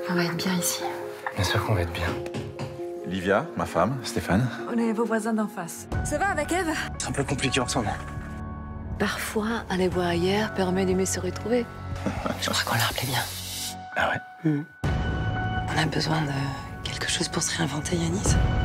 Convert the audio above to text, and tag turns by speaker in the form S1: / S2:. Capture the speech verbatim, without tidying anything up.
S1: On va être bien ici.
S2: Bien sûr qu'on va être bien.
S3: Livia, ma femme, Stéphane.
S4: On est vos voisins d'en face. Ça va avec Eve?
S2: C'est un peu compliqué ensemble.
S1: Parfois, aller voir ailleurs permet de mieux se retrouver. Je crois qu'on l'a rappelé bien.
S2: Ah ouais?
S1: Mmh. On a besoin de quelque chose pour se réinventer, Yanis.